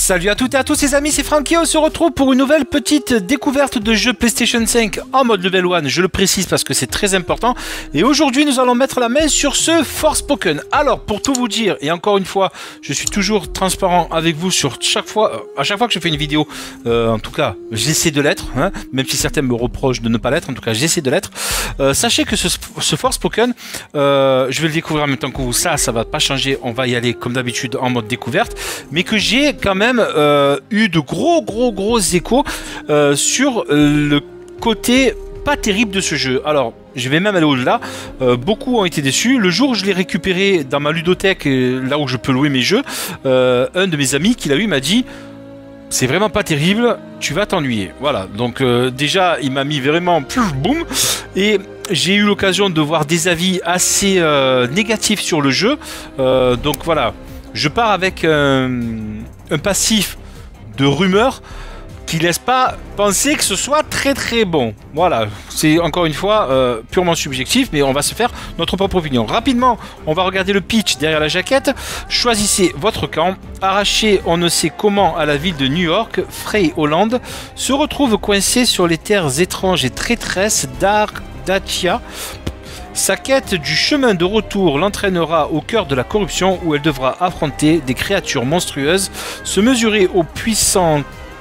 Salut à toutes et à tous les amis, c'est Francky, on se retrouve pour une nouvelle petite découverte de jeu PlayStation 5 en mode level 1, je le précise parce que c'est très important. Et aujourd'hui nous allons mettre la main sur ce Forspoken. Alors pour tout vous dire, et encore une fois, je suis toujours transparent avec vous sur chaque fois, à chaque fois que je fais une vidéo, en tout cas j'essaie de l'être, hein, même si certains me reprochent de ne pas l'être, en tout cas j'essaie de l'être. Sachez que ce Forspoken, je vais le découvrir en même temps que vous, ça va pas changer, on va y aller comme d'habitude en mode découverte, mais que j'ai quand même eu de gros échos sur le côté pas terrible de ce jeu. Alors je vais même aller au-delà, beaucoup ont été déçus. Le jour où je l'ai récupéré dans ma ludothèque, là où je peux louer mes jeux, un de mes amis qui l'a eu m'a dit: c'est vraiment pas terrible, tu vas t'ennuyer. Voilà, donc déjà il m'a mis vraiment boum, et j'ai eu l'occasion de voir des avis assez négatifs sur le jeu, donc voilà, je pars avec un passif de rumeurs qui laisse pas penser que ce soit très bon. Voilà, c'est encore une fois purement subjectif, mais on va se faire notre propre opinion. Rapidement, on va regarder le pitch derrière la jaquette. Choisissez votre camp. Arraché on ne sait comment à la ville de New York, Frey Holland se retrouve coincé sur les terres étranges et traîtresses d'Ardachia. Sa quête du chemin de retour l'entraînera au cœur de la corruption où elle devra affronter des créatures monstrueuses, se mesurer aux puissantes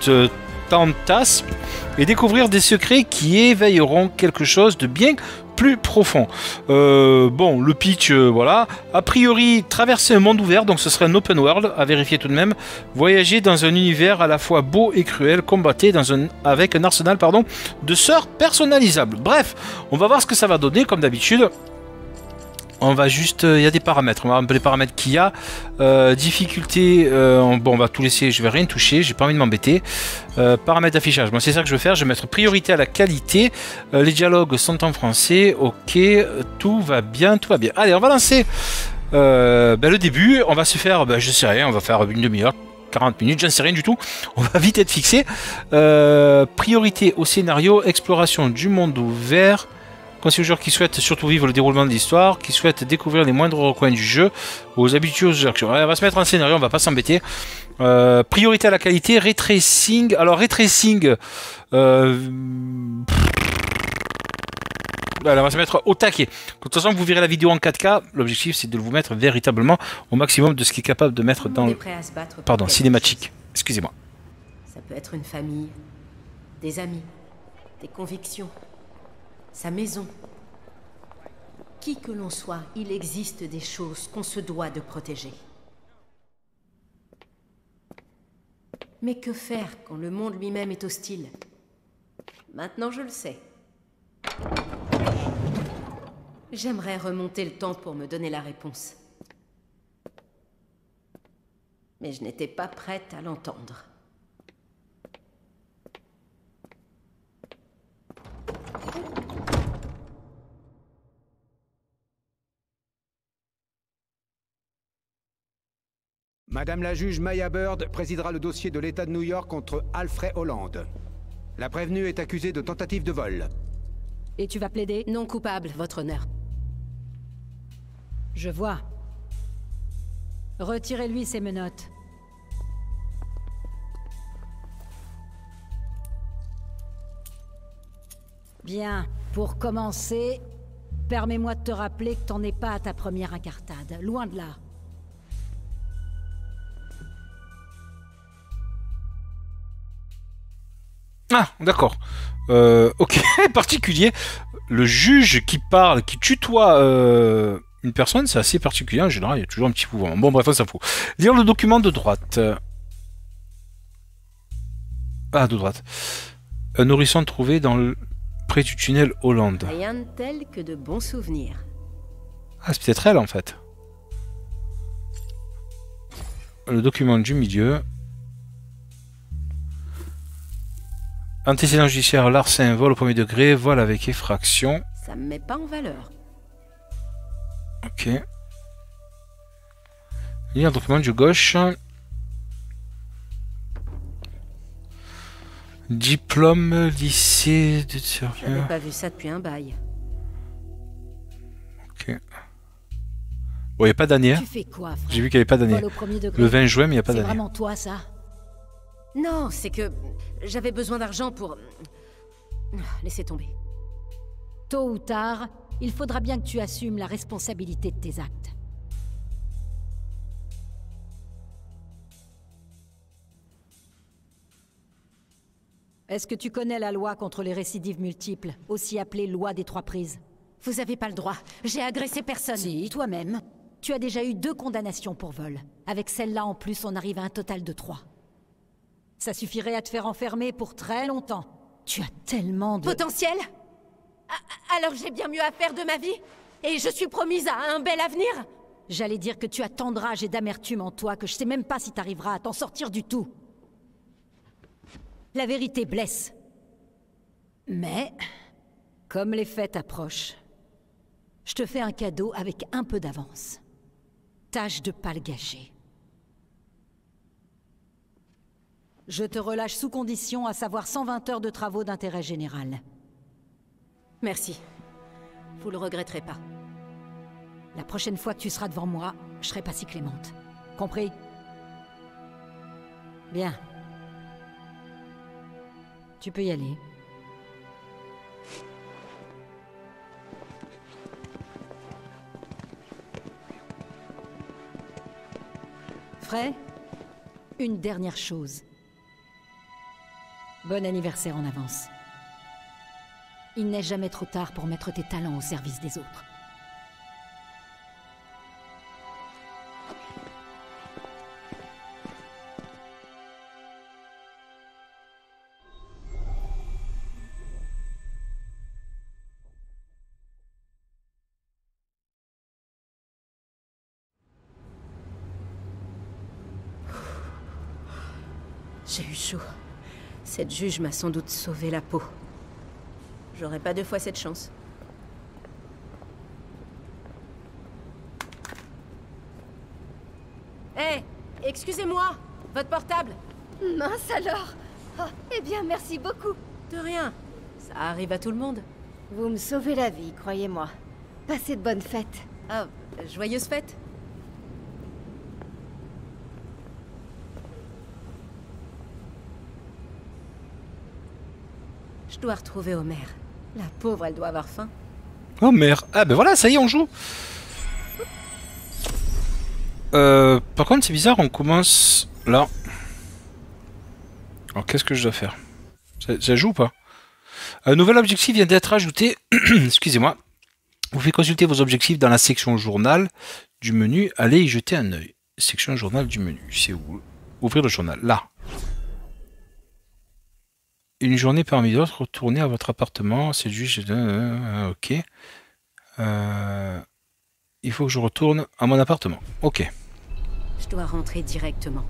Tantas et découvrir des secrets qui éveilleront quelque chose de bien plus profond. Bon, le pitch, voilà. A priori, traverser un monde ouvert, donc ce serait un open world, à vérifier tout de même. Voyager dans un univers à la fois beau et cruel, combattre avec un arsenal de sorts personnalisables. Bref, on va voir ce que ça va donner, comme d'habitude. On va juste, il y a des paramètres, on va voir un peu les paramètres qu'il y a. Difficulté, bon on va tout laisser, je vais rien toucher, j'ai pas envie de m'embêter. Paramètres d'affichage, moi c'est ça que je vais faire, je vais mettre priorité à la qualité. Les dialogues sont en français, ok, tout va bien. Allez, on va lancer le début, on va se faire, je sais rien, on va faire une demi-heure. 40 minutes, j'en sais rien du tout, on va vite être fixé. Priorité au scénario, exploration du monde ouvert. Conseil aux joueurs qui souhaitent surtout vivre le déroulement de l'histoire, qui souhaitent découvrir les moindres recoins du jeu, aux habitués aux actions. On va se mettre en scénario, on va pas s'embêter. Priorité à la qualité, ray tracing. Alors ray tracing, voilà, on va se mettre au taquet. De toute façon, vous verrez la vidéo en 4K. L'objectif, c'est de vous mettre véritablement au maximum de ce qui est capable de mettre dans le... Pardon, cinématique. Excusez-moi. Ça peut être une famille, des amis, des convictions. Sa maison. Qui que l'on soit, il existe des choses qu'on se doit de protéger. Mais que faire quand le monde lui-même est hostile? Maintenant je le sais. J'aimerais remonter le temps pour me donner la réponse. Mais je n'étais pas prête à l'entendre. Madame la juge Maya Bird présidera le dossier de l'État de New York contre Alfred Holland. La prévenue est accusée de tentative de vol. Et tu vas plaider? Non coupable, votre honneur. Je vois. Retirez-lui ses menottes. Bien, pour commencer, permets-moi de te rappeler que t'en es pas à ta première incartade. Loin de là. Ah, d'accord. Ok, particulier. Le juge qui parle, qui tutoie une personne, c'est assez particulier. En général, il y a toujours un petit pouvoir. Bon, bref, on s'en fout. Lire le document de droite. Ah, de droite. Un nourrisson trouvé près du tunnel Hollande. Rien de tel que de bons souvenirs. Ah, c'est peut-être elle, en fait. Le document du milieu. Antécédent judiciaire, larcin, vol au premier degré, vol avec effraction. Ça me met pas en valeur. Ok. Lire le document du gauche. Diplôme, lycée de J'avais pas vu ça depuis un bail. Ok. Bon, il n'y a pas d'année. Hein. J'ai vu qu'il n'y avait pas d'année. Le 20 juin, mais il n'y a pas d'année. C'est vraiment toi, ça? Non, c'est que j'avais besoin d'argent pour... Laissez tomber. Tôt ou tard, il faudra bien que tu assumes la responsabilité de tes actes. Est-ce que tu connais la loi contre les récidives multiples, aussi appelée loi des 3 prises? Vous avez pas le droit. J'ai agressé personne. Si, toi-même. Tu as déjà eu 2 condamnations pour vol. Avec celle-là en plus, on arrive à un total de 3. Ça suffirait à te faire enfermer pour très longtemps. Tu as tellement de... Potentiel? Alors j'ai bien mieux à faire de ma vie? Et je suis promise à un bel avenir? J'allais dire que tu as tant de rage et d'amertume en toi que je sais même pas si t'arriveras à t'en sortir du tout. La vérité blesse. Mais, comme les fêtes approchent, je te fais un cadeau avec un peu d'avance. Tâche de pas le gâcher. Je te relâche sous condition, à savoir 120 heures de travaux d'intérêt général. Merci. Vous le regretterez pas. La prochaine fois que tu seras devant moi, je serai pas si clémente. Compris? Bien. Tu peux y aller. Frey, une dernière chose. Bon anniversaire en avance. Il n'est jamais trop tard pour mettre tes talents au service des autres. J'ai eu chaud. Cette juge m'a sans doute sauvé la peau. J'aurai pas 2 fois cette chance. Hé, excusez-moi, votre portable? Mince alors. Oh, eh bien, merci beaucoup. De rien, ça arrive à tout le monde. Vous me sauvez la vie, croyez-moi. Passez de bonnes fêtes. Ah, joyeuse fête. Je dois retrouver Homer. La pauvre, elle doit avoir faim. Homer. Ah ben voilà, ça y est, on joue. Par contre, c'est bizarre, on commence là. Alors, qu'est-ce que je dois faire? Ça joue ou pas? Un nouvel objectif vient d'être ajouté. Excusez-moi. Vous pouvez consulter vos objectifs dans la section journal du menu. Allez y jeter un œil. Section journal du menu. C'est où? Ouvrir le journal. Là. Une journée parmi d'autres, retournez à votre appartement. C'est juste... ok. Il faut que je retourne à mon appartement. Ok. Je dois rentrer directement.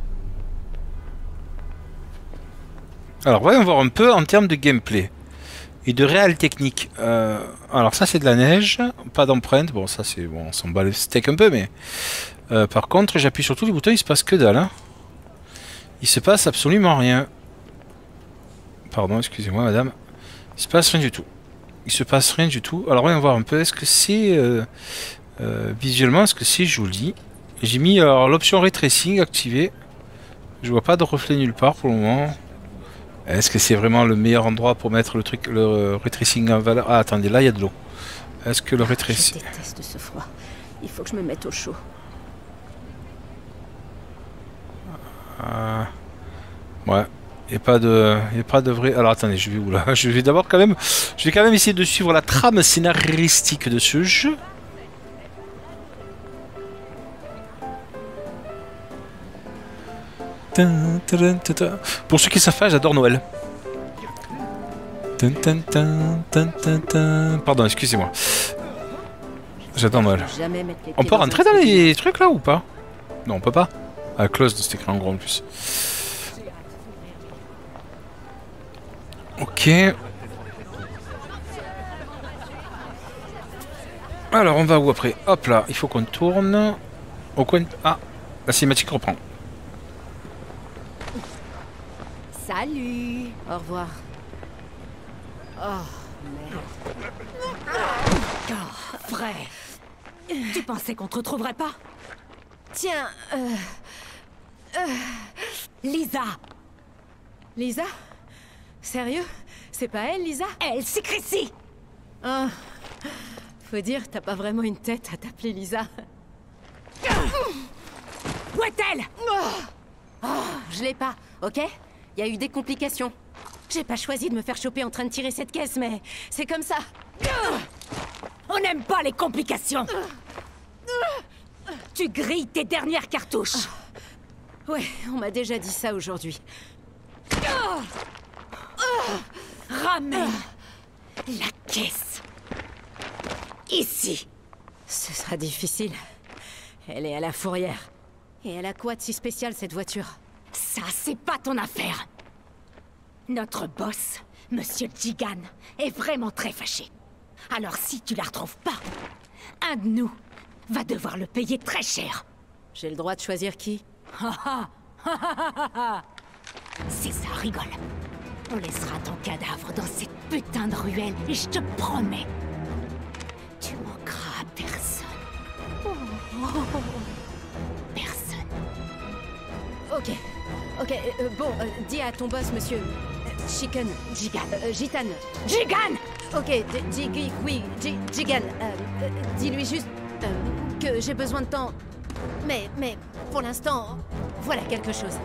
Alors, voyons voir un peu en termes de gameplay. Et de réelle technique. Alors ça, c'est de la neige. Pas d'empreinte. Bon, ça, c'est... Bon, on s'en bat le steak un peu, mais... par contre, j'appuie sur tous les boutons, il se passe que dalle. Hein. Il se passe absolument rien. Pardon, excusez-moi, madame. Il se passe rien du tout. Il se passe rien du tout. Alors, voyons voir un peu. Est-ce que c'est... visuellement, est-ce que c'est joli? J'ai mis l'option Ray Tracing activée. Je vois pas de reflet nulle part pour le moment. Est-ce que c'est vraiment le meilleur endroit pour mettre le Ray Tracing en valeur? Ah, attendez, là, il y a de l'eau. Est-ce que le Ray Tracing... Je déteste ce froid. Il faut que je me mette au chaud. Ouais. Il n'y a pas de vrai... Alors attendez, je vais où là? Je vais d'abord quand même... Je vais quand même essayer de suivre la trame scénaristique de ce jeu. Pour ceux qui savent pas, j'adore Noël. Pardon, excusez-moi. J'adore Noël. On peut rentrer dans les trucs là ou pas? Non, on peut pas. Ah, close, c'est écrit en gros en plus. Ok. Alors, on va où après? Hop là, il faut qu'on tourne. Au coin... Ah, la cinématique reprend. Salut. Au revoir. Oh, merde. Oh, frère. Tu pensais qu'on te retrouverait pas? Tiens, Lisa! Lisa? Sérieux? C'est pas elle, Lisa? Elle, c'est Chrissy! Oh. Faut dire, t'as pas vraiment une tête à t'appeler Lisa. Où est-elle? Je l'ai pas, ok? Il y a eu des complications. J'ai pas choisi de me faire choper en train de tirer cette caisse, mais c'est comme ça. On n'aime pas les complications! Tu grilles tes dernières cartouches! Ouais, on m'a déjà dit ça aujourd'hui. Ramène la caisse. Ici. Ce sera difficile. Elle est à la fourrière. Et elle a quoi de si spécial, cette voiture? Ça, c'est pas ton affaire. Notre boss, Monsieur Jigan, est vraiment très fâché. Alors si tu la retrouves pas, un de nous va devoir le payer très cher. J'ai le droit de choisir qui? C'est ça, rigole. On laissera ton cadavre dans cette putain de ruelle et je te promets, tu manqueras à personne. Personne. Ok, bon, dis à ton boss, monsieur... Chicken... Jigan. Gitan. Jigan! Ok, Jigan. Dis-lui juste que j'ai besoin de temps. Mais pour l'instant, voilà quelque chose.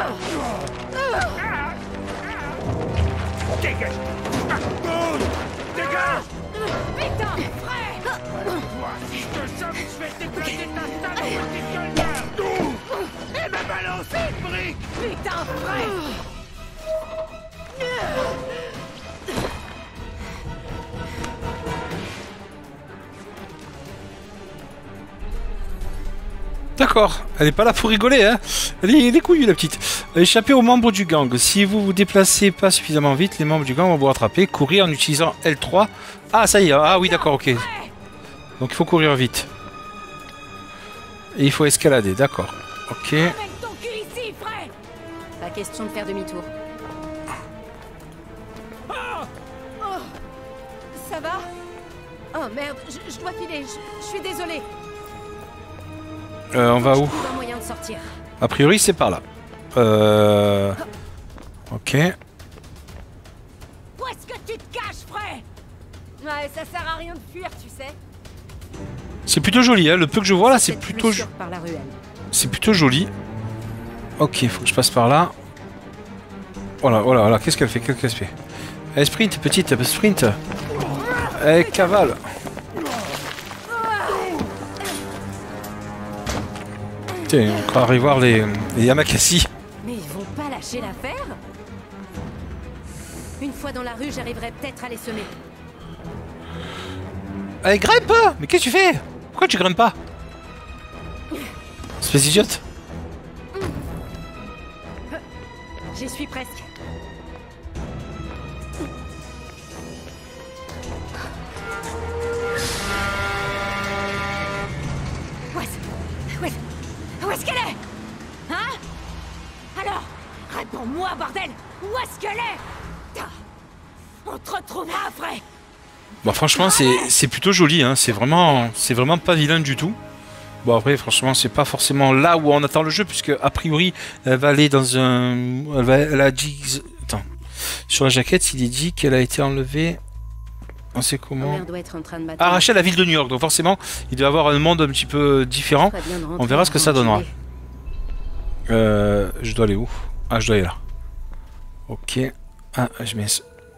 Dégage! Dégage! Putain, frère! Si je te chope, je vais t'éclater ta table, petite gueule! Elle m'a balancé une brique! Putain, frère! D'accord, elle est pas là pour rigoler, hein. Elle est couillue, la petite. Échapper aux membres du gang. Si vous vous déplacez pas suffisamment vite, les membres du gang vont vous rattraper. Courir en utilisant L3. Ah, ça y est. Ah oui, d'accord, ok. Donc il faut courir vite. Et il faut escalader, d'accord. Ok. Amène ton cul ici, frère! Pas question de faire demi-tour. Ça va? Oh merde, je dois filer, je suis désolée. On va où? Je trouve un moyen de sortir. A priori, c'est par là. Ok. Où est-ce que tu te caches, frère? Ouais, ça sert à rien de fuir, tu sais. C'est plutôt joli, hein. Le peu que je vois là, c'est Peut-être plutôt, plus sûr par la ruelle. c'est plutôt joli. Ok, faut que je passe par là. Voilà, qu'est-ce qu'elle fait? Qu'est-ce qu'elle fait? Elle sprint, petite, elle sprint. Elle cavale. Tiens, on croirait voir les Yamakasi. Mais ils vont pas lâcher l'affaire? Une fois dans la rue, j'arriverai peut-être à les semer. Allez, grimpe! Mais qu'est-ce que tu fais? Pourquoi tu grimpes pas? Espèce d'idiote. J'y suis presque. Où est-ce qu'elle est? Hein? Alors, réponds-moi, bordel! Où est-ce qu'elle est? On te retrouvera après! Bon, franchement, c'est plutôt joli, hein. C'est vraiment pas vilain du tout. Bon, après, franchement, c'est pas forcément là où on attend le jeu, puisque a priori, elle va aller dans un... Elle a dit... Attends. Sur la jaquette, il est dit qu'elle a été enlevée... On sait comment... Homer doit être en train de m'attendre. Arrachée à la ville de New York, donc forcément, il doit y avoir un monde un petit peu différent. Très bien de rentrer On verra ce que ça avant de donnera. jouer. Je dois aller où? Ah, je dois aller là. Ok. Ah, je mets...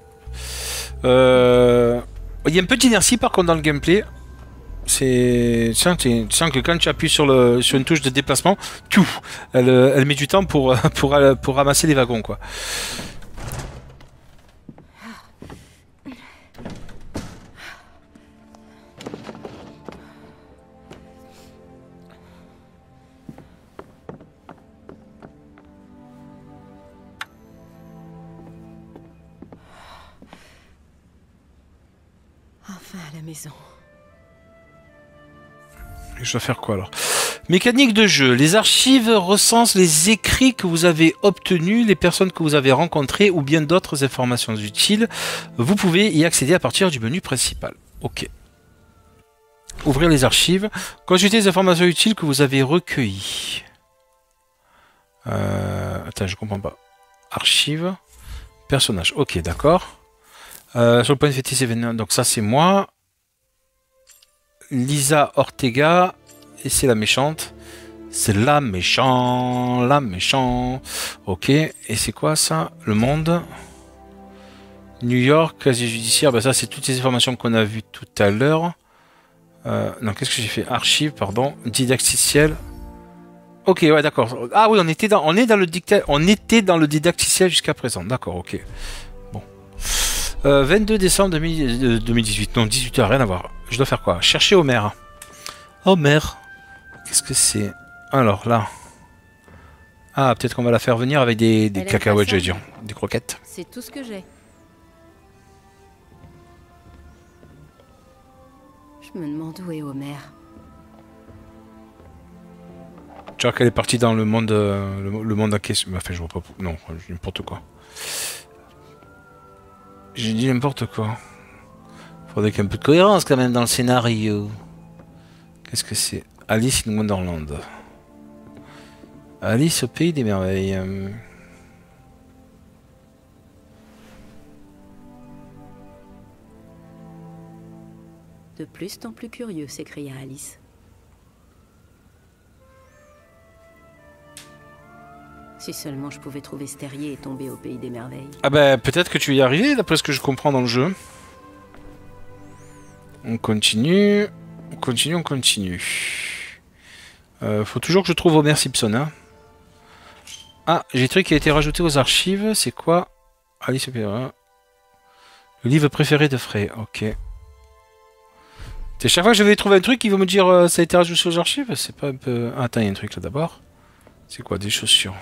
Il y a une petite inertie par contre dans le gameplay. Tu sens que quand tu appuies sur une touche de déplacement, elle met du temps pour ramasser les wagons, quoi. Enfin à la maison. Et je dois faire quoi alors? Mécanique de jeu. Les archives recensent les écrits que vous avez obtenus, les personnes que vous avez rencontrées ou bien d'autres informations utiles. Vous pouvez y accéder à partir du menu principal. Ok. Ouvrir les archives. Consultez les informations utiles que vous avez recueillies. Attends, je comprends pas. Archives. Personnage. Ok, d'accord. Sur le point de fêter ces événements. Donc ça, c'est moi. Lisa Ortega. Et c'est la méchante. C'est la méchante. La méchante. Ok. Et c'est quoi ça? Le monde. New York, casier judiciaire. Bah ça, c'est toutes les informations qu'on a vues tout à l'heure. Non, qu'est-ce que j'ai fait? Archives, pardon. Didacticiel. Ok, ouais, d'accord. Ah oui, on était dans le didacticiel jusqu'à présent. D'accord, ok. Bon. 22 décembre 2018. Non, 18h, rien à voir. Je dois faire quoi? Chercher Homer. Homer. Qu'est-ce que c'est? Alors, là. Ah, peut-être qu'on va la faire venir avec des cacahuètes, je veux dire. Des croquettes. C'est tout ce que j'ai. Je me demande où est Homer. Tu vois qu'elle est partie dans le monde, le monde à question. Enfin, je vois pas. Non, n'importe quoi. J'ai dit n'importe quoi. Faudrait qu'il y ait un peu de cohérence quand même dans le scénario. Qu'est-ce que c'est? Alice in Wonderland. Alice au pays des merveilles. De plus en plus curieux, s'écria Alice. Si seulement je pouvais trouver ce terrier et tomber au pays des merveilles. Ah bah peut-être que tu vas y arriver d'après ce que je comprends dans le jeu. On continue. On continue, on continue. Faut toujours que je trouve Homer Simpson. Hein. Ah, j'ai un truc qui a été rajouté aux archives. C'est quoi? Alice au pays. Le livre préféré de Frey. Ok. C'est chaque fois que je vais trouver un truc, ils vont me dire ça a été rajouté aux archives. C'est pas un peu... Ah, attends, il y a un truc là d'abord. C'est quoi? Des chaussures.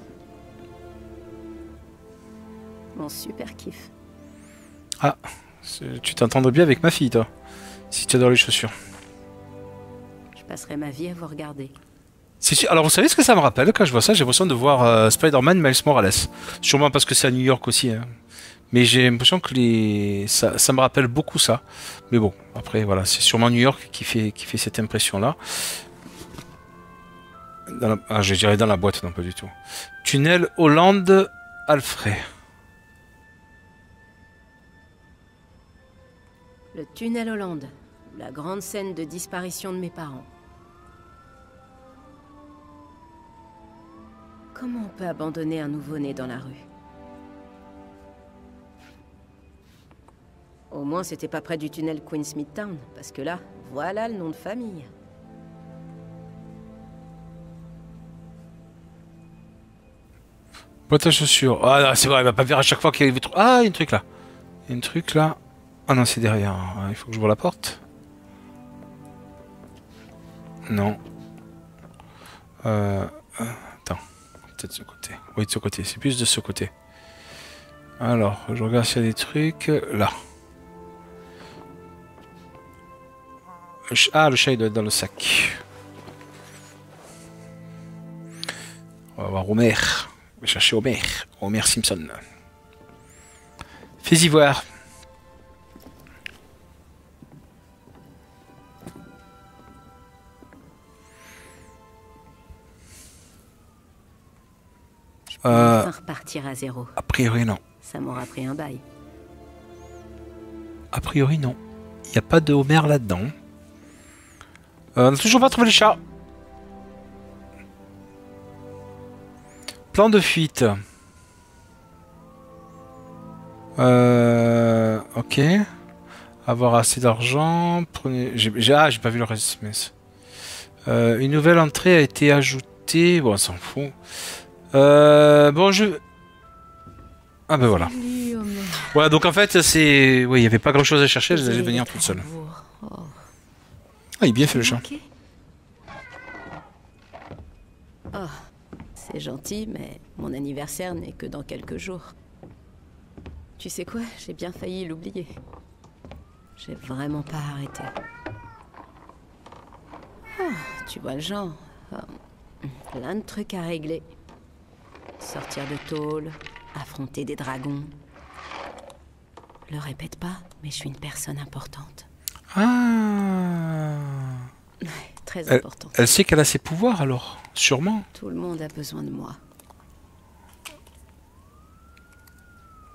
Mon super kiff. Ah, tu t'entendrais bien avec ma fille, toi. Si tu adores les chaussures. Je passerai ma vie à vous regarder. Alors, vous savez ce que ça me rappelle quand je vois ça? J'ai l'impression de voir Spider-Man Miles Morales. Sûrement parce que c'est à New York aussi. Hein. Mais j'ai l'impression que ça me rappelle beaucoup ça. Mais bon, après, voilà, c'est sûrement New York qui fait cette impression-là. Ah, je dirais dans la boîte, non, pas du tout. Tunnel Hollande Alfred. Le tunnel Hollande. La grande scène de disparition de mes parents. Comment on peut abandonner un nouveau-né dans la rue? Au moins, c'était pas près du tunnel Queen Smithtown, parce que là, voilà le nom de famille. Boîte à chaussures. Ah, c'est vrai, elle va pas faire à chaque fois qu'il y a des trucs. Ah, il y a un truc là. Il y a un truc là. Ah non, c'est derrière. Il faut que j'ouvre la porte. Non. Attends. Peut-être de ce côté. Oui, de ce côté. C'est plus de ce côté. Alors, je regarde s'il y a des trucs. Là. Ah, le chat, il doit être dans le sac. On va voir Homer. On va chercher Homer. Homer Simpson. Fais-y voir. Enfin repartir à zéro. A priori, non. Ça m'aura pris un bail. A priori, non. Il n'y a pas de Homer là-dedans. On n'a toujours pas trouvé le chat. Plan de fuite. Ok. Avoir assez d'argent. Prenez... j'ai pas vu le reste. Une nouvelle entrée a été ajoutée. Bon, on s'en fout. Bon, ah ben voilà. Voilà, donc en fait, c'est... Oui, il n'y avait pas grand-chose à chercher, je allais venir toute seule. Ah, il est bien fait le chat. Oh, c'est gentil, mais mon anniversaire n'est que dans quelques jours. Tu sais quoi? J'ai bien failli l'oublier. J'ai vraiment pas arrêté. Ah, tu vois le genre. Plein de trucs à régler. Sortir de tôle, affronter des dragons. Le répète pas, mais je suis une personne importante. Ah. Très importante. Elle sait qu'elle a ses pouvoirs alors, sûrement. Tout le monde a besoin de moi.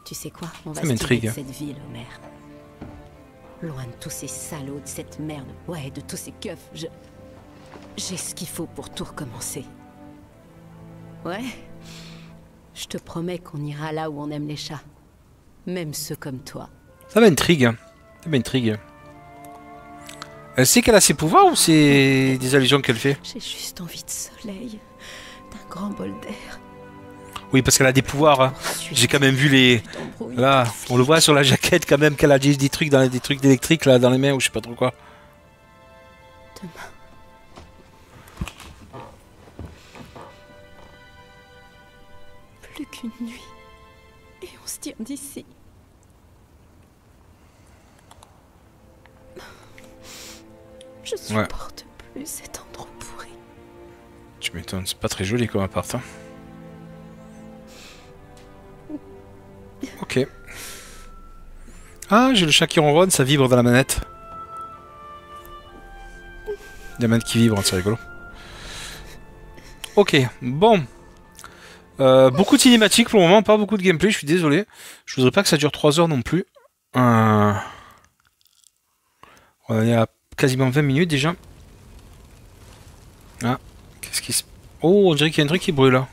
Tu sais quoi? On va Ça se tirer de m'intrigue. cette ville, Homer. Loin de tous ces salauds, de cette merde, ouais, de tous ces keufs, j'ai ce qu'il faut pour tout recommencer. Ouais. Je te promets qu'on ira là où on aime les chats. Même ceux comme toi. Ça m'intrigue. Ça m'intrigue. Elle sait qu'elle a ses pouvoirs ou c'est des allusions qu'elle fait? J'ai juste envie de soleil, d'un grand bol d'air. Oui, parce qu'elle a des pouvoirs. Hein. J'ai quand même vu les... Là, on le voit sur la jaquette quand même qu'elle a des trucs dans des trucs d'électrique là dans les mains ou je sais pas trop quoi. Demain. Plus qu'une nuit. Et on se tire d'ici. Je supporte plus cet endroit pourri. Tu m'étonnes, c'est pas très joli comme appart. Hein. Ok. Ah, j'ai le chat qui ronronne, ça vibre dans la manette. La manette qui vibre, c'est rigolo. Ok, bon. Beaucoup de cinématiques pour le moment, pas beaucoup de gameplay, je suis désolé. Je voudrais pas que ça dure 3 heures non plus. On est à quasiment 20 minutes déjà. Ah, qu'est-ce qui se... Oh, on dirait qu'il y a un truc qui brûle là.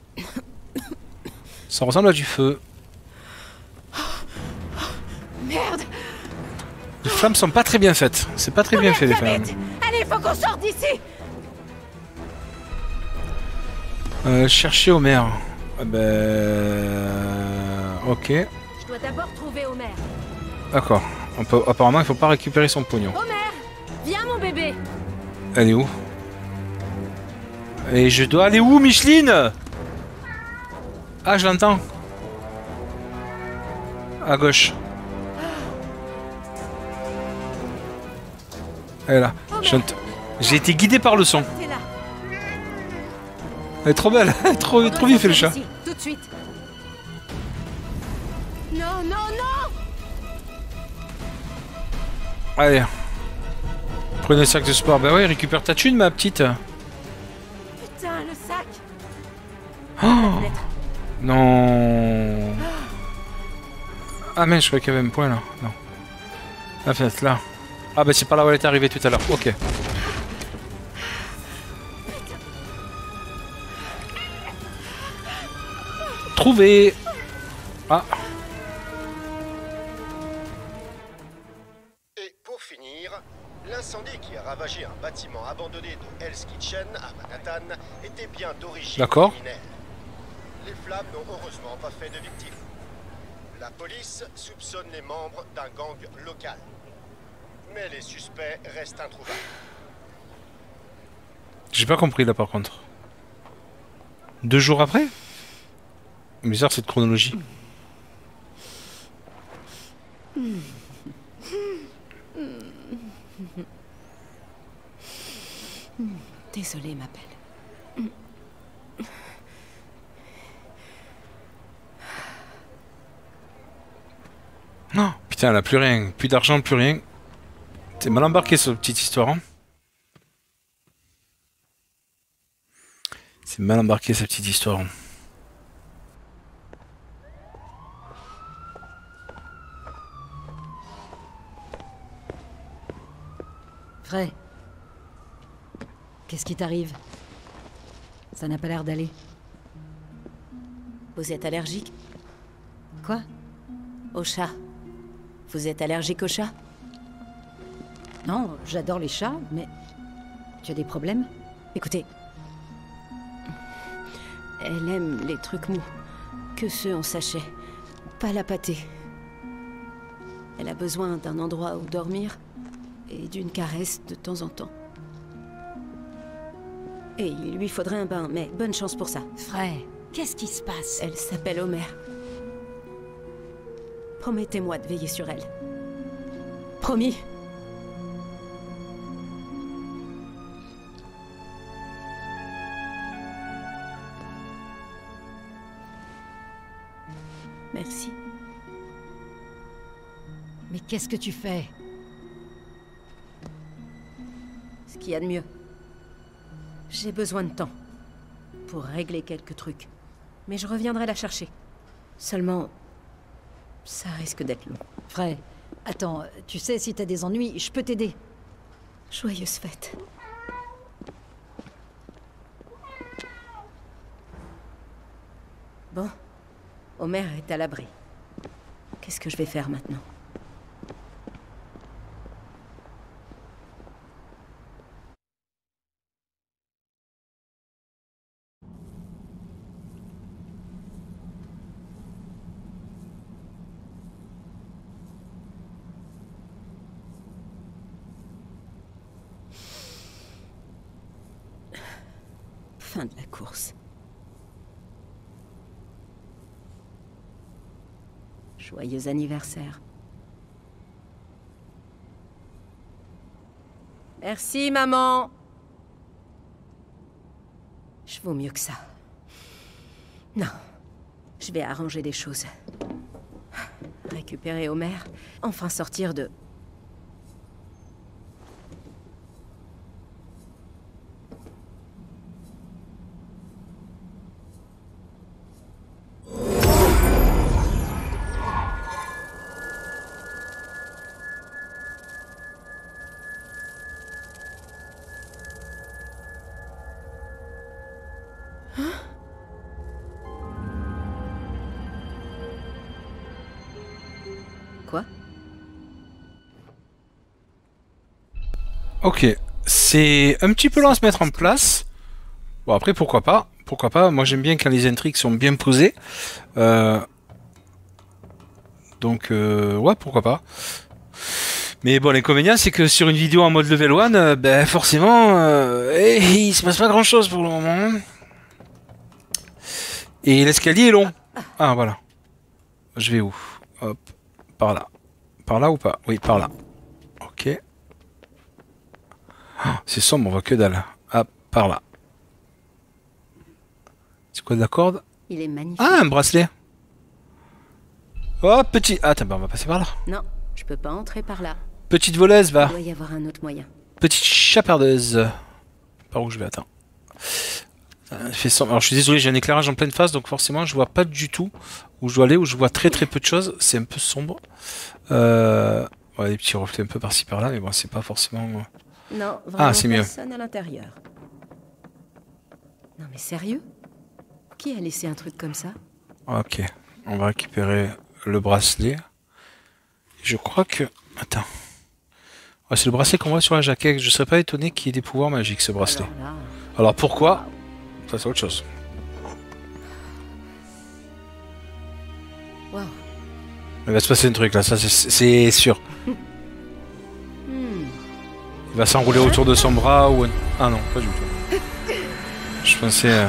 Ça ressemble à du feu. Merde! Les flammes sont pas très bien faites. C'est pas très bien fait les flammes. Allez, faut qu'on sorte d'ici! Chercher Homer. Ok. Je dois d'abord trouver Homer. D'accord. Apparemment, il faut pas récupérer son pognon. Homer! Viens, mon bébé! Elle est où? Et je dois aller où, Micheline? Ah, je l'entends. À gauche. Elle est là. J'ai été guidé par le son. T'es là. Elle est trop belle. trop bien fait le chat. Ici, tout de suite. Non, non, non! Allez. Prenez le sac de sport. Bah ouais, récupère ta thune, ma petite. Putain, le sac! Oh non. Ah mais je croyais qu'il y avait un point là. Non. La fenêtre là. Ah bah c'est par là où elle est arrivée tout à l'heure. Ok. Trouvé. Ah. Et pour finir, l'incendie qui a ravagé un bâtiment abandonné de Hell's Kitchen à Manhattan était bien d'origine D'accord. criminelle. Les flammes n'ont heureusement pas fait de victimes. La police soupçonne les membres d'un gang local. Mais les suspects restent introuvables. J'ai pas compris là par contre. 2 jours après? Bizarre cette chronologie. Désolée, ma belle. Non, putain, elle a plus rien. Plus d'argent, plus rien. C'est mal embarqué cette petite histoire. Hein. C'est mal embarqué cette petite histoire. Hein. Frey. Qu'est-ce qui t'arrive? Ça n'a pas l'air d'aller. Vous êtes allergique Quoi? au chat? Vous êtes allergique au chat? Non, j'adore les chats, mais... Tu as des problèmes? Écoutez. Elle aime les trucs mous. Que ceux en sachet. Pas la pâtée. Elle a besoin d'un endroit où dormir et d'une caresse de temps en temps. Et il lui faudrait un bain, mais bonne chance pour ça. Frey, qu'est-ce qui se passe? Elle s'appelle Homer. Promettez-moi de veiller sur elle. Promis. Merci. Mais qu'est-ce que tu fais? Ce qu'il y a de mieux. J'ai besoin de temps pour régler quelques trucs. Mais je reviendrai la chercher. Seulement, Ça risque d'être long. Frey, attends, tu sais, si t'as des ennuis, je peux t'aider. Joyeuse fête. Bon, Homer est à l'abri. Qu'est-ce que je vais faire maintenant? Fin de la course. Joyeux anniversaire. Merci, maman. Je vaux mieux que ça. Non. Je vais arranger les choses. Récupérer Homer. Enfin sortir de... Quoi? Ok, c'est un petit peu long à se mettre en place. Bon après pourquoi pas, moi j'aime bien quand les intrigues sont bien posées. Donc ouais pourquoi pas. Mais bon l'inconvénient c'est que sur une vidéo en mode level 1, ben forcément il se passe pas grand chose pour le moment. Et l'escalier est long. Ah voilà. Je vais où? Hop, par là. Par là ou pas? Oui, par là. Ok. Ah, c'est sombre, on voit que dalle. Ah, par là. C'est quoi de la corde? Il est magnifique. Ah, un bracelet. Oh, petit... Ah, attends, bah, on va passer par là. Non, je peux pas entrer par là. Petite voleuse, va. Il doit y avoir un autre moyen. Petite chapardeuse. Par où je vais? Attends. Il fait sombre. Alors, je suis désolé, j'ai un éclairage en pleine face, donc forcément, je vois pas du tout où je dois aller, où je vois très très peu de choses. C'est un peu sombre. Ouais, des petits reflets un peu par-ci par-là, mais bon, c'est pas forcément... Non, vraiment c'est mieux. personne à l'intérieur. Non mais sérieux? Qui a laissé un truc comme ça? Ok, on va récupérer le bracelet. Je crois que... Attends. Ouais, c'est le bracelet qu'on voit sur la jaquette. Je serais pas étonné qu'il y ait des pouvoirs magiques, ce bracelet. Alors pourquoi? Ça, c'est autre chose. Wow. Il va se passer un truc là, ça c'est sûr. Il va s'enrouler autour de son bras ou... Ah non, pas du tout. Je pensais...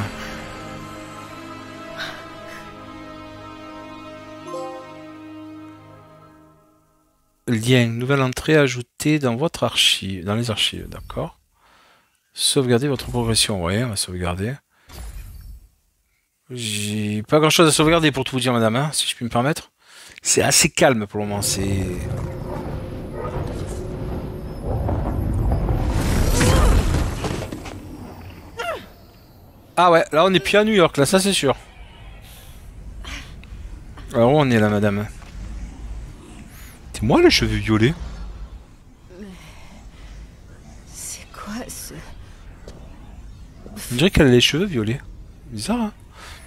Lien, nouvelle entrée ajoutée dans votre archive, dans les archives, d'accord. Sauvegarder votre progression, ouais, on va sauvegarder. J'ai pas grand chose à sauvegarder pour tout vous dire, madame, hein, si je puis me permettre. C'est assez calme pour le moment, c'est... Ah ouais, là on est plus à New York, là, ça c'est sûr. Alors où on est là, madame? C'est moi les cheveux violets? C'est quoi ce... On dirait qu'elle a les cheveux violets. Bizarre, hein?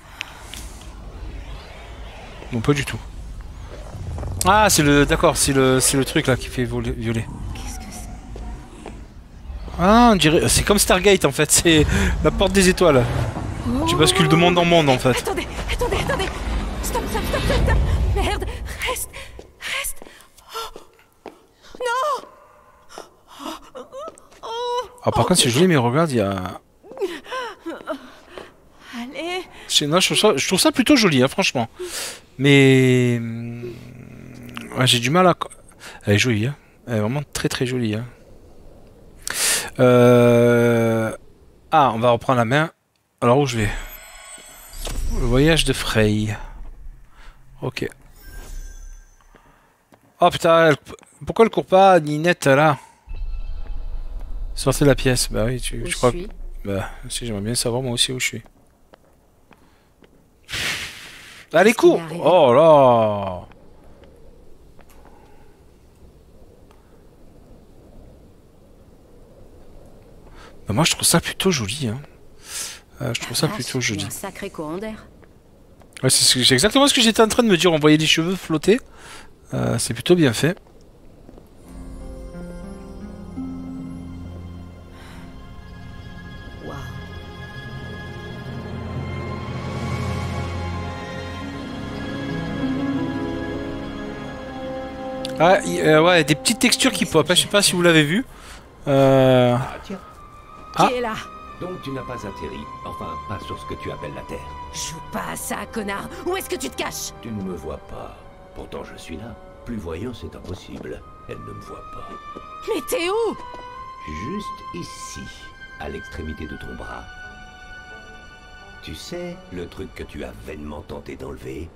Non, pas du tout. Ah, c'est le... D'accord, c'est le truc là qui fait violet. Qu'est-ce que c'est? Ah, on dirait... C'est comme Stargate en fait, c'est la porte des étoiles. Tu bascules de monde en monde en fait. Attendez. Stop. Merde. Reste. Non. Ah, par contre, c'est joli, mais regarde, il y a... Allez. Non, je trouve ça plutôt joli, hein, franchement. Mais... Ouais, j'ai du mal à... Elle est jolie, hein. Elle est vraiment très très jolie, hein. Ah, on va reprendre la main. Alors, où je vais? Le voyage de Frey. Ok. Oh putain, pourquoi elle court pas, Ninette, là? Sortez de la pièce. Bah oui, je crois que... Bah, si, j'aimerais bien savoir moi aussi où je suis. Allez, cours! Oh là! Bah, moi je trouve ça plutôt joli. Hein. Je trouve ça plutôt joli. Un sacré courant d'air. Ouais, c'est exactement ce que j'étais en train de me dire. On voyait les cheveux flotter. C'est plutôt bien fait. Waouh. Ah, ouais, des petites textures qui pop. Hein. Je sais pas si vous l'avez vu. Ah, tiens. Ah. Qui est là? Donc tu n'as pas atterri. Enfin, pas sur ce que tu appelles la Terre. Joue pas à ça, connard. Où est-ce que tu te caches? Tu ne me vois pas. Pourtant, je suis là. Plus voyant, c'est impossible. Elle ne me voit pas. Mais t'es où? Juste ici, à l'extrémité de ton bras. Tu sais, le truc que tu as vainement tenté d'enlever?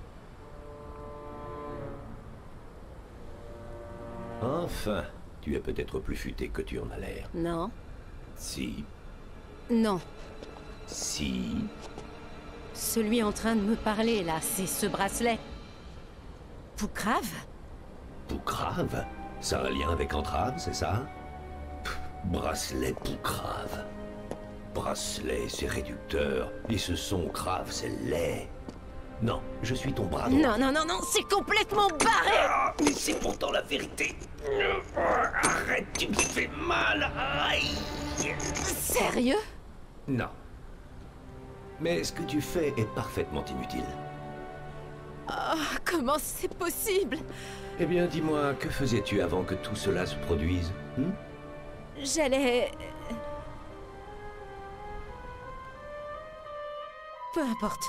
Enfin, tu es peut-être plus futé que tu en as l'air. Non. Si, Non. si... Celui en train de me parler, là, c'est ce bracelet. Poucrave? Poucrave? Ça a un lien avec entrave, c'est ça? Pff, bracelet Poucrave. Bracelet, c'est réducteur. Et ce son crave, c'est laid. Non, je suis ton bras droit. Non, non, non, non, c'est complètement barré! Ah, mais c'est pourtant la vérité. Arrête, tu me fais mal. Aïe. Sérieux? Non. Mais ce que tu fais est parfaitement inutile. Oh, comment c'est possible? Eh bien, dis-moi, que faisais-tu avant que tout cela se produise? J'allais... Peu importe.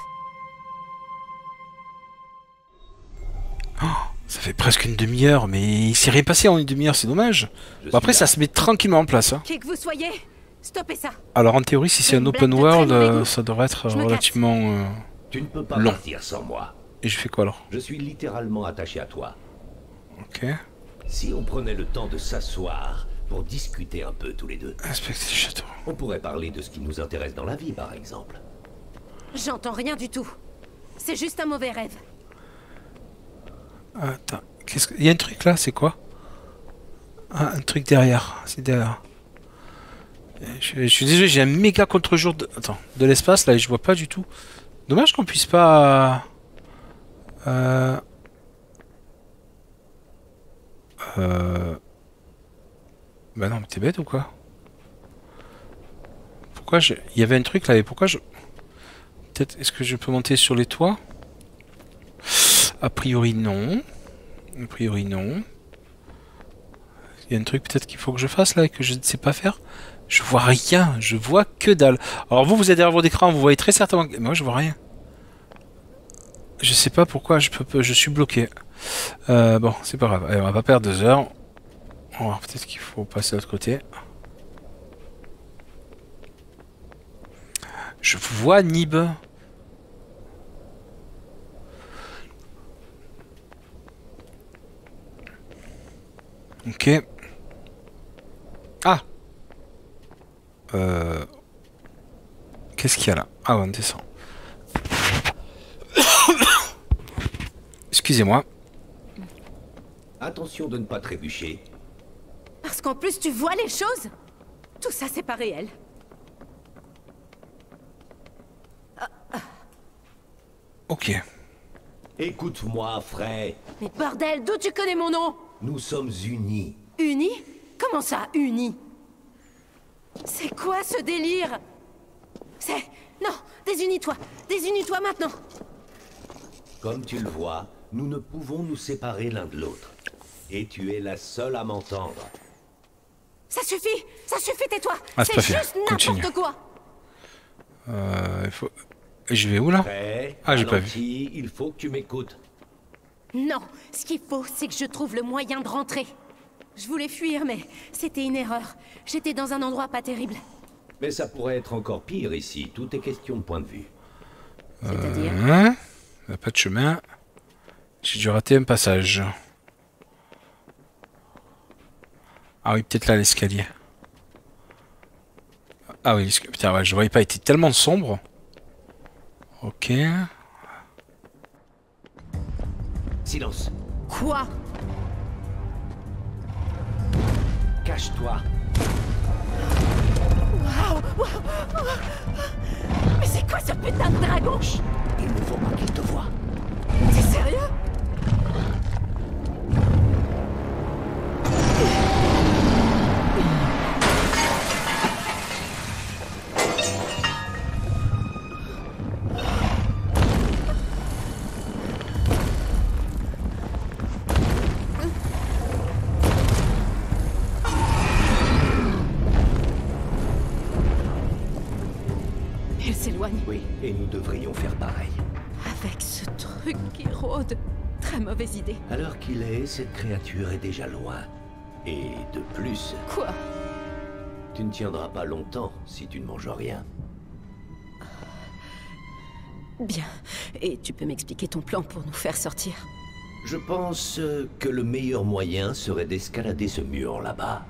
Ça fait presque une demi-heure, mais il s'est rien passé en une demi-heure, c'est dommage. Bon, après, ça se met tranquillement en place. Hein. Qui que vous soyez, stoppez ça. Alors, en théorie, si c'est un open world, ça devrait être relativement Tu ne peux pas long. partir sans moi. Et je fais quoi alors? Je suis littéralement attaché à toi. Ok. Si on prenait le temps de s'asseoir pour discuter un peu tous les deux, Inspecter le château. on pourrait parler de ce qui nous intéresse dans la vie, par exemple. J'entends rien du tout. C'est juste un mauvais rêve. Attends, il y a un truc là, c'est quoi? Ah, un truc derrière, c'est derrière. Je suis désolé, j'ai un méga contre-jour de... Attends, de l'espace là et je vois pas du tout. Dommage qu'on puisse pas... Bah non, mais t'es bête ou quoi? Pourquoi je... Il y avait un truc là et pourquoi je... Peut-être, est-ce que je peux monter sur les toits? A priori non. A priori non. Il y a un truc peut-être qu'il faut que je fasse là et que je ne sais pas faire. Je vois rien, je vois que dalle. Alors vous, vous êtes derrière votre écran, vous voyez très certainement... Moi je vois rien. Je sais pas pourquoi je suis bloqué. Bon, c'est pas grave. Allez, on va pas perdre 2 heures. Oh, peut-être qu'il faut passer de l'autre côté. Je vois Nib. Ok. Ah. Qu'est-ce qu'il y a là? Ah, on descend. Excusez-moi. Attention de ne pas trébucher. Parce qu'en plus, tu vois les choses? Tout ça, c'est pas réel. Ok. Écoute-moi, frère. Mais bordel, d'où tu connais mon nom? Nous sommes unis. Unis? Comment ça, unis? C'est quoi ce délire? C'est... Non, désunis-toi. Désunis-toi maintenant. Comme tu le vois, nous ne pouvons nous séparer l'un de l'autre. Et tu es la seule à m'entendre. Ça suffit, tais-toi. Ah, c'est pas c'est fait. juste Continue. n'importe quoi. Il faut... Et je vais où là? Prêt? Ah, j'ai pas vu. Ralenti, il faut que tu m'écoutes. Non, ce qu'il faut, c'est que je trouve le moyen de rentrer. Je voulais fuir, mais c'était une erreur. J'étais dans un endroit pas terrible. Mais ça pourrait être encore pire ici. Tout est question de point de vue. C'est-à-dire Il n'y a pas de chemin. J'ai dû rater un passage. Ah oui, peut-être là l'escalier. Ah oui, putain, ouais, je voyais pas, il était tellement sombre. Ok. Silence. Quoi? Cache-toi. Mais c'est quoi ce putain de dragon? Il ne faut pas qu'il te voie. T'es sérieux? Elle s'éloigne. Oui, et nous devrions faire pareil. Avec ce truc qui rôde. Très mauvaise idée. À l'heure qu'il est, cette créature est déjà loin. Et de plus, Quoi? tu ne tiendras pas longtemps si tu ne manges rien. Bien. Et tu peux m'expliquer ton plan pour nous faire sortir? Je pense que le meilleur moyen serait d'escalader ce mur là-bas.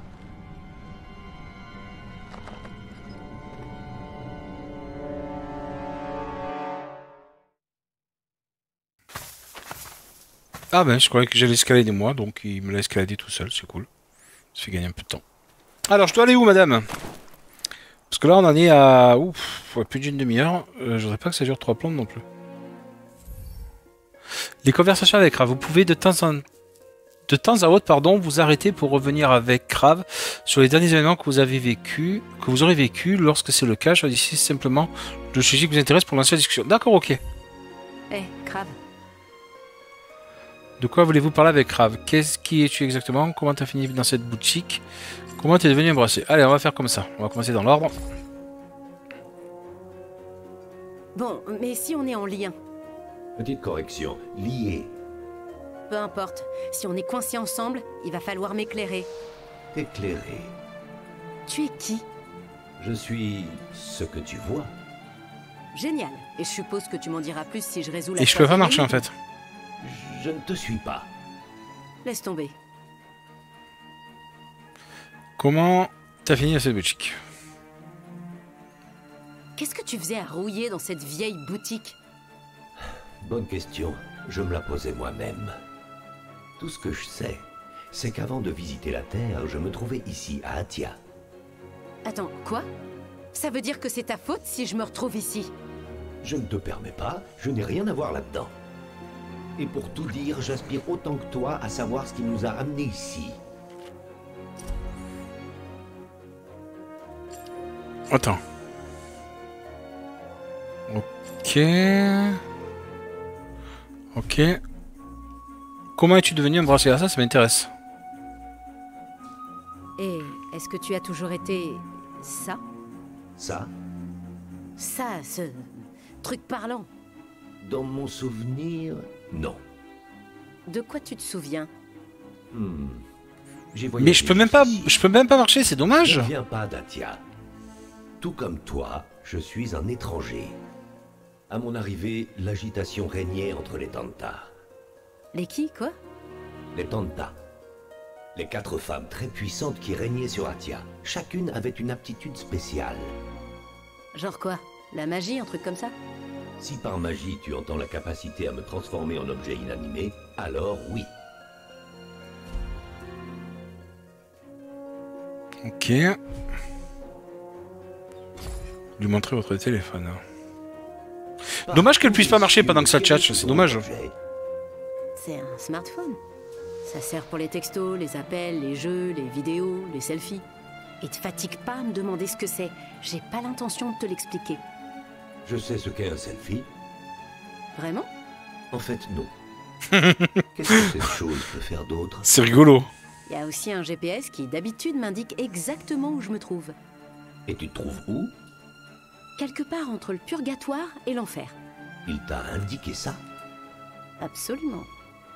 Ah ben, je croyais que j'allais escalader moi, donc il me l'a escaladé tout seul, c'est cool. Ça fait gagner un peu de temps. Alors, je dois aller où, madame? Parce que là, on en est à... Ouf, ouais, plus d'une demi-heure. Je voudrais pas que ça dure 3 plombes non plus. Les conversations avec Krav. Vous pouvez de temps à autre, pardon, vous arrêter pour revenir avec Krav sur les derniers événements que vous aurez vécu. Lorsque c'est le cas, choisissez simplement le sujet qui vous intéresse pour lancer la discussion. D'accord, ok. Eh, Krav. De quoi voulez-vous parler avec Krav? Qui es-tu exactement? Comment t'as fini dans cette boutique? Comment t'es devenu un bracelet? Allez, on va faire comme ça. On va commencer dans l'ordre. Bon, mais si on est en lien? Petite correction, lié. Peu importe. Si on est coincés ensemble, il va falloir m'éclairer. Éclairé. Tu es qui? Je suis ce que tu vois. Génial. Et je suppose que tu m'en diras plus si je résous la... Et je peux pas troisième marcher en énigme. fait. Je ne te suis pas. Laisse tomber. Comment t'as fini dans cette boutique? Qu'est-ce que tu faisais à rouiller dans cette vieille boutique? Bonne question. Je me la posais moi-même. Tout ce que je sais, c'est qu'avant de visiter la Terre, je me trouvais ici, à Atia. Attends, quoi? Ça veut dire que c'est ta faute si je me retrouve ici? Je ne te permets pas, je n'ai rien à voir là-dedans. Et pour tout dire, j'aspire autant que toi à savoir ce qui nous a amenés ici. Attends. Ok. Ok. Comment es-tu devenu un bracelet? Ah, ça m'intéresse. Et est-ce que tu as toujours été... ça? Ça, Ça, ce... truc parlant. dans mon souvenir, non. De quoi tu te souviens? J'ai Mais voyagé je peux même pas, jusqu'ici. je peux même pas marcher, c'est dommage. Je ne viens pas d'Atia. Tout comme toi, je suis un étranger. À mon arrivée, l'agitation régnait entre les Tanta. Les qui, quoi? Les Tanta. Les 4 femmes très puissantes qui régnaient sur Atia. Chacune avait une aptitude spéciale. Genre quoi? La magie, un truc comme ça? Si par magie tu entends la capacité à me transformer en objet inanimé, alors oui. Ok. Lui montrer votre téléphone. Dommage qu'elle puisse pas marcher pendant que ça tchatche, c'est dommage. C'est un smartphone. Ça sert pour les textos, les appels, les jeux, les vidéos, les selfies. Et te fatigue pas à me demander ce que c'est. J'ai pas l'intention de te l'expliquer. Je sais ce qu'est un selfie. Vraiment? En fait, non. Qu'est-ce que cette chose peut faire d'autre? C'est rigolo. Il y a aussi un GPS qui d'habitude m'indique exactement où je me trouve. Et tu te trouves où? Quelque part entre le purgatoire et l'enfer. Il t'a indiqué ça? Absolument.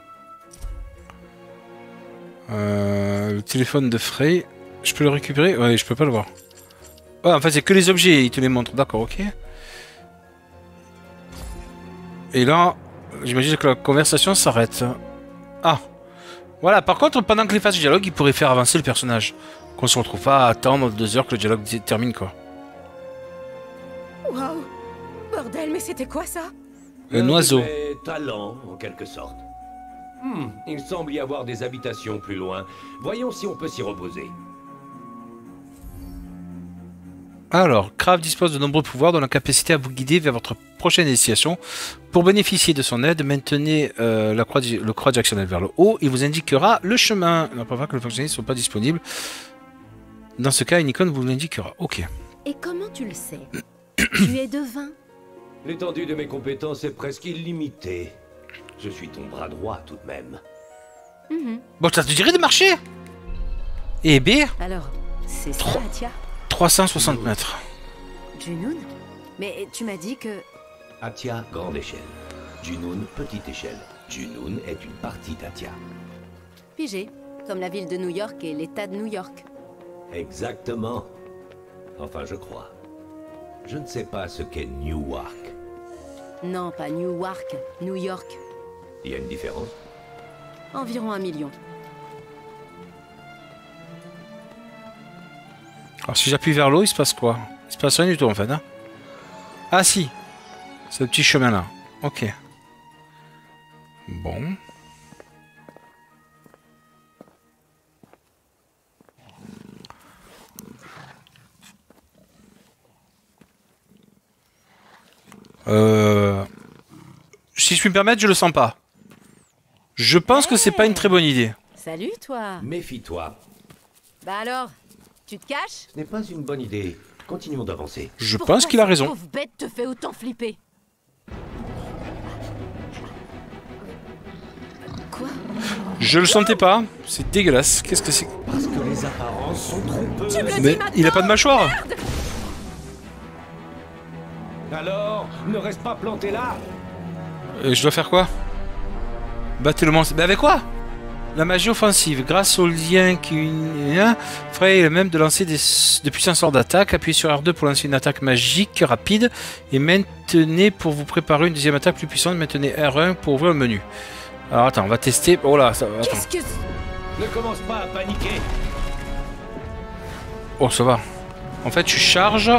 Le téléphone de Frey. Je peux le récupérer? Ouais, je peux pas le voir. Ouais, en fait, c'est que les objets, il te les montre. D'accord, ok. Et là, j'imagine que la conversation s'arrête. Ah. Voilà, par contre, pendant que les phases de dialogue, il pourrait faire avancer le personnage. Qu'on se retrouve pas à attendre 2 heures que le dialogue termine, quoi. Waouh! Bordel, mais c'était quoi ça? Un oiseau. Talent, en quelque sorte. Il semble y avoir des habitations plus loin. Voyons si on peut s'y reposer. Alors, Krav dispose de nombreux pouvoirs dont la capacité à vous guider vers votre prochaine initiation. Pour bénéficier de son aide, maintenez le croix directionnel vers le haut. Il vous indiquera le chemin. On va pas que le fonctionnaire ne soit pas disponible. Dans ce cas, une icône vous l'indiquera. Ok. Et comment tu le sais? Tu es devin? L'étendue de mes compétences est presque illimitée. Je suis ton bras droit tout de même. Bon, ça te dirait de marcher? Et B, Alors, c'est ça, Atia? 360 mètres. Junoon? Mais tu m'as dit que... Atia, grande échelle. Junoon, petite échelle. Junoon est une partie d'Atia. Pigé, comme la ville de New York et l'État de New York. Exactement. Enfin, je crois. Je ne sais pas ce qu'est Newark. Non, pas Newark, New York. Il y a une différence? Environ 1 million. Alors si j'appuie vers l'eau, il se passe quoi? Il se passe rien du tout en fait. Hein, ah si. C'est le petit chemin là. Ok. Bon. Si je puis me permettre, je le sens pas. Je pense que c'est pas une très bonne idée. Salut, toi. Méfie-toi. Bah alors, tu te caches? Ce n'est pas une bonne idée. Continuons d'avancer. Je pense qu'il a cette raison. pauvre bête te fait autant flipper. Quoi? Je le sentais pas. C'est dégueulasse. Qu'est-ce que c'est? Parce que les apparences sont trompeuses. Tu me le Mais dis maintenant? il a pas de mâchoire. Alors, ne reste pas planté là. Je dois faire quoi? Battez le monstre. Mais avec quoi? La magie offensive. Grâce au lien qui unit, Frey est même de lancer de puissants sorts d'attaque. Appuyez sur R2 pour lancer une attaque magique rapide. Et maintenez pour vous préparer une deuxième attaque plus puissante. Maintenez R1 pour ouvrir le menu. Alors attends, on va tester. Oh là, ça va. Attends. Qu'est-ce que... Ne commence pas à paniquer. Oh, ça va. En fait, tu charges.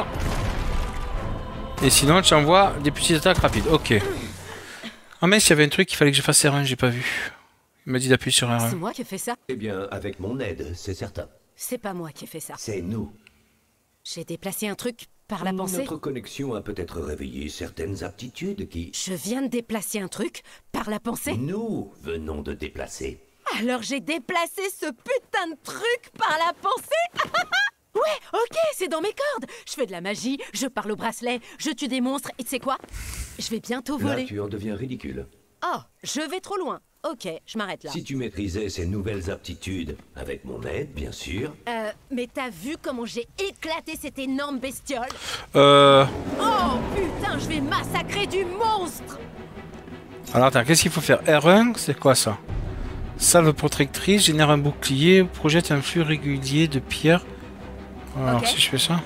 Et sinon, tu envoies des petites attaques rapides. Ok. Ah mais s'il y avait un truc, il fallait que je fasse R1, j'ai pas vu. Il m'a dit d'appuyer sur R1. C'est moi qui ai fait ça? Eh bien, avec mon aide, c'est certain. C'est pas moi qui ai fait ça. C'est nous. J'ai déplacé un truc par la pensée. Notre connexion a peut-être réveillé certaines aptitudes qui... Je viens de déplacer un truc par la pensée. Nous venons de déplacer. Alors j'ai déplacé ce putain de truc par la pensée. Ouais, ok, c'est dans mes cordes. Je fais de la magie, je parle au bracelet, je tue des monstres, et tu sais quoi? Je vais bientôt Là, voler. tu en deviens ridicule. Oh, je vais trop loin. Ok, je m'arrête là. Si tu maîtrisais ces nouvelles aptitudes, avec mon aide, bien sûr. Mais t'as vu comment j'ai éclaté cette énorme bestiole? Euh... Oh putain, je vais massacrer du monstre! Alors attends, qu'est-ce qu'il faut faire? R1, c'est quoi ça? Salve protectrice, génère un bouclier, projette un flux régulier de pierres. Alors Ok. si je fais ça...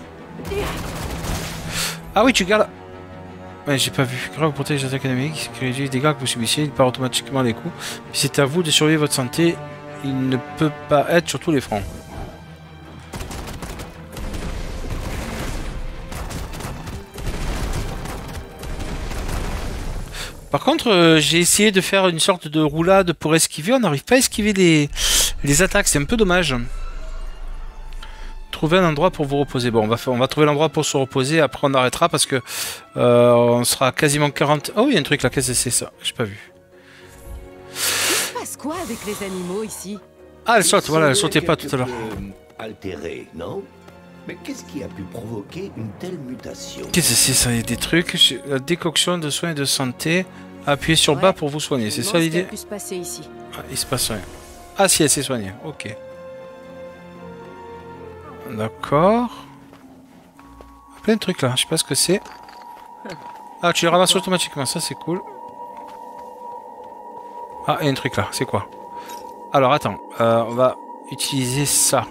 Ah oui, tu gardes... Ouais, j'ai pas vu. Grave protège les attaques ennemies, qui réduit les dégâts que vous subissez, il part automatiquement les coups. Puis c'est à vous de surveiller votre santé, il ne peut pas être sur tous les fronts. Par contre, j'ai essayé de faire une sorte de roulade pour esquiver, on n'arrive pas à esquiver les attaques, c'est un peu dommage. Trouver un endroit pour vous reposer. Bon, on va trouver l'endroit pour se reposer. Après, on arrêtera parce que on sera quasiment 40. Oh, il y a un truc là. Qu'est-ce que c'est ça? J'ai pas vu. Il se passe quoi avec les animaux ici? Ah, elle saute. Voilà, elle sautait pas tout à l'heure. Altéré, non? Mais qu'est-ce qui a pu provoquer une telle mutation? Qu'est-ce que c'est ça? Il y a des trucs. La décoction de soins et de santé. Appuyez sur bas pour vous soigner. C'est ça l'idée? Ce qui a pu se passer ici. Ah, il se passe rien. Ah, si, elle s'est soignée. Ok. D'accord. Plein de trucs là, je sais pas ce que c'est. Ah, tu les ramasses automatiquement, ça c'est cool. Ah, il y a un truc là, c'est quoi? Alors attends, on va utiliser ça.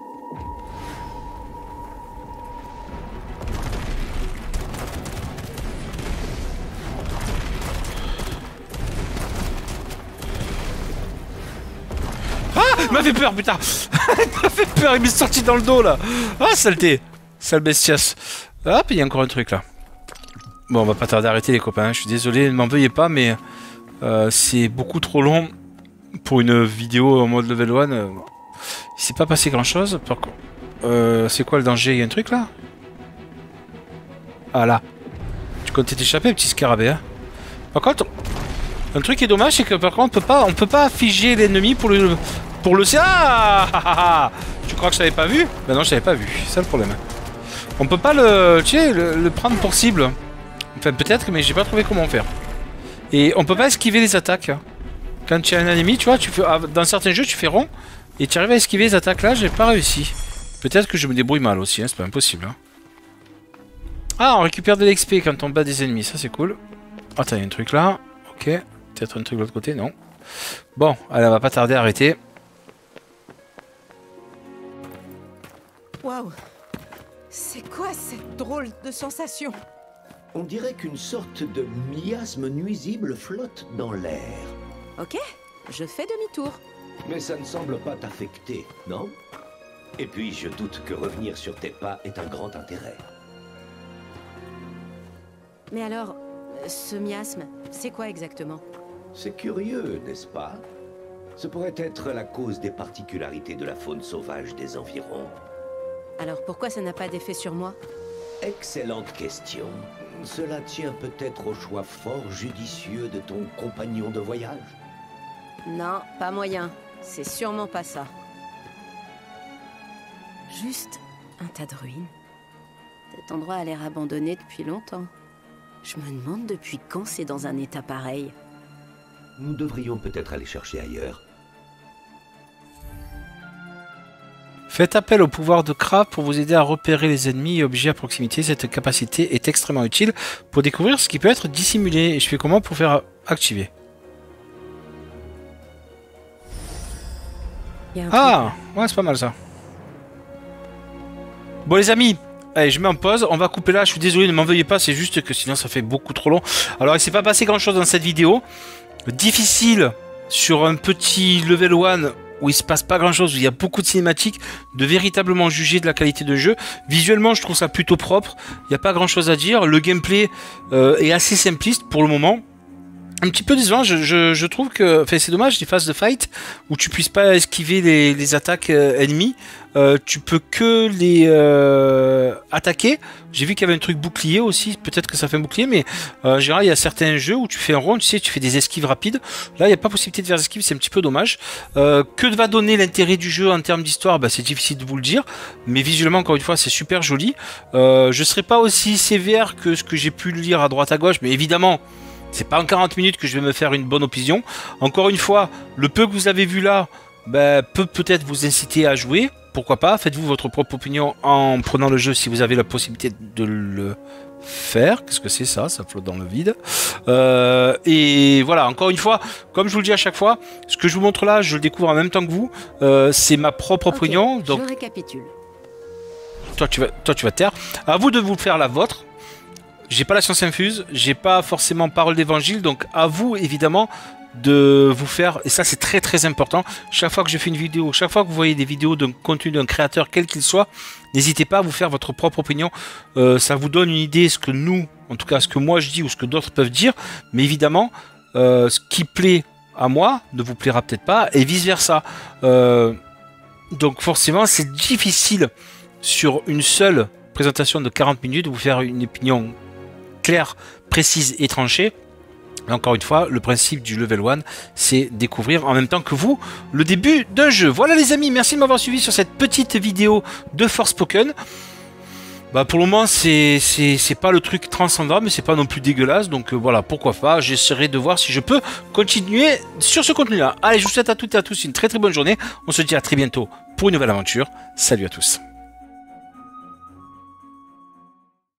Il m'a fait peur, putain. Il m'a fait peur, il m'est sorti dans le dos, là. Ah, saleté. Sale bestiace. Hop, il y a encore un truc, là. Bon, on va pas tarder à arrêter, les copains. Je suis désolé, ne m'en veuillez pas, mais... c'est beaucoup trop long pour une vidéo en mode level 1. Il s'est pas passé grand-chose. C'est quoi le danger? Il y a un truc, là? Ah là. Tu comptais t'échapper, petit scarabée, hein. Par contre, un truc qui est dommage, c'est que par contre, on peut pas figer l'ennemi pour le... Ah, tu crois que je t'avais pas vu? Ben non, je t'avais pas vu. C'est ça le problème. On peut pas le prendre pour cible. Enfin, peut-être, mais j'ai pas trouvé comment faire. Et on peut pas esquiver les attaques. Quand tu as un ennemi, tu vois, dans certains jeux, tu fais rond et tu arrives à esquiver les attaques. Là, j'ai pas réussi. Peut-être que je me débrouille mal aussi, hein, c'est pas impossible. Hein. Ah, on récupère de l'XP quand on bat des ennemis, ça c'est cool. Attends, il y a un truc là. Ok. Peut-être un truc de l'autre côté, non. Bon, allez, on va pas tarder à arrêter. Waouh! C'est quoi cette drôle de sensation? On dirait qu'une sorte de miasme nuisible flotte dans l'air. Ok, je fais demi-tour. Mais ça ne semble pas t'affecter, non? Et puis, je doute que revenir sur tes pas ait un grand intérêt. Mais alors, ce miasme, c'est quoi exactement? C'est curieux, n'est-ce pas? Ce pourrait être la cause des particularités de la faune sauvage des environs. Alors pourquoi ça n'a pas d'effet sur moi? Excellente question. Cela tient peut-être au choix fort judicieux de ton compagnon de voyage. Non, pas moyen. C'est sûrement pas ça. Juste un tas de ruines. Cet endroit a l'air abandonné depuis longtemps. Je me demande depuis quand c'est dans un état pareil. Nous devrions peut-être aller chercher ailleurs. Faites appel au pouvoir de Krav pour vous aider à repérer les ennemis et objets à proximité. Cette capacité est extrêmement utile pour découvrir ce qui peut être dissimulé. Et je fais comment pour faire activer? Ah, ouais, c'est pas mal ça. Bon les amis, allez, je mets en pause, on va couper là, je suis désolé, ne m'en veuillez pas, c'est juste que sinon ça fait beaucoup trop long. Alors il s'est pas passé grand chose dans cette vidéo. Difficile sur un petit level 1 où il se passe pas grand chose, où il y a beaucoup de cinématiques, de véritablement juger de la qualité de jeu. Visuellement je trouve ça plutôt propre, il n'y a pas grand chose à dire, le gameplay est assez simpliste pour le moment. Un petit peu décevant, je trouve que... Enfin, c'est dommage, les phases de fight, où tu puisses pas esquiver les attaques ennemies, tu peux que les attaquer. J'ai vu qu'il y avait un truc bouclier aussi, peut-être que ça fait un bouclier, mais en général, il y a certains jeux où tu fais un rond, tu sais, tu fais des esquives rapides. Là, il n'y a pas possibilité de faire des esquives, c'est un petit peu dommage. Que va donner l'intérêt du jeu en termes d'histoire? Bah, c'est difficile de vous le dire, mais visuellement, encore une fois, c'est super joli. Je serai pas aussi sévère que ce que j'ai pu lire à droite à gauche, mais évidemment... C'est pas en 40 minutes que je vais me faire une bonne opinion. Encore une fois, le peu que vous avez vu là peut peut-être vous inciter à jouer. Pourquoi pas? Faites-vous votre propre opinion en prenant le jeu si vous avez la possibilité de le faire. Qu'est-ce que c'est ça? Ça flotte dans le vide. Et voilà, encore une fois, comme je vous le dis à chaque fois, ce que je vous montre là, je le découvre en même temps que vous. C'est ma propre opinion. Donc, je récapitule. Toi, tu vas taire. À vous de vous faire la vôtre. J'ai pas la science infuse, j'ai pas forcément parole d'évangile, donc à vous évidemment de vous faire, et ça c'est très très important, chaque fois que je fais une vidéo, chaque fois que vous voyez des vidéos d'un contenu d'un créateur quel qu'il soit, n'hésitez pas à vous faire votre propre opinion, ça vous donne une idée, ce que nous, en tout cas ce que moi je dis ou ce que d'autres peuvent dire, mais évidemment ce qui plaît à moi ne vous plaira peut-être pas, et vice versa. Donc forcément c'est difficile sur une seule présentation de 40 minutes de vous faire une opinion claire, précise et tranchée. Et encore une fois, le principe du level 1, c'est découvrir en même temps que vous le début d'un jeu. Voilà les amis, merci de m'avoir suivi sur cette petite vidéo de Forspoken. Bah pour le moment, c'est pas le truc transcendant, mais c'est pas non plus dégueulasse. Donc voilà, pourquoi pas, j'essaierai de voir si je peux continuer sur ce contenu-là. Allez, je vous souhaite à toutes et à tous une très très bonne journée. On se dit à très bientôt pour une nouvelle aventure. Salut à tous.